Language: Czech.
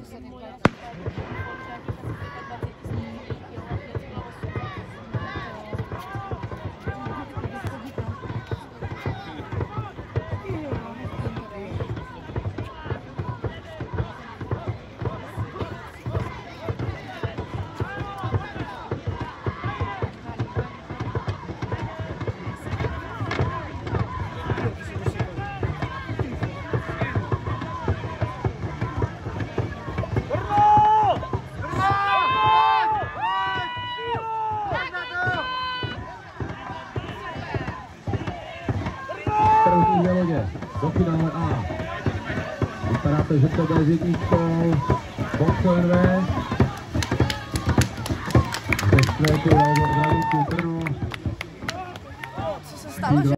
Do finále A. Vypadá to, že to bude s jedničkou. Boxer Invest. Ve čtvrtý, Brno. Co se stalo, že